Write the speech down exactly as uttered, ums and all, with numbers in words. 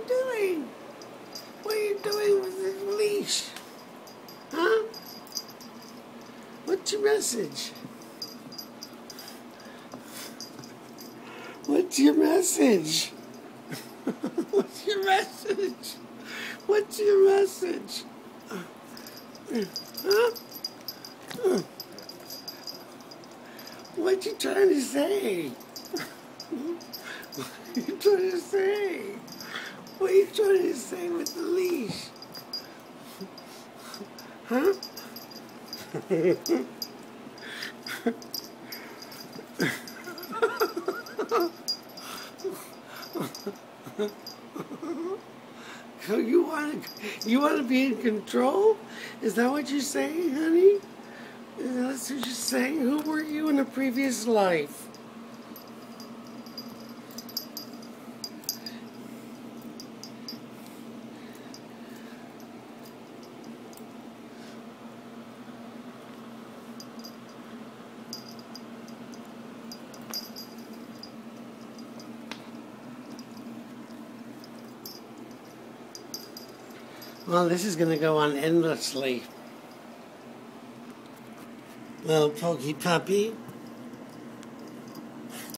you doing? What are you doing with this leash? Huh? What's your message? What's your message? What's your message? What's your message? Huh? What you trying to say? What are you trying to say? What are you trying to say with the leash? Huh? So you want to, you want to be in control? Is that what you're saying, honey? Is that what you're saying? Who were you in a previous life? Well, this is going to go on endlessly. Little Pokey puppy.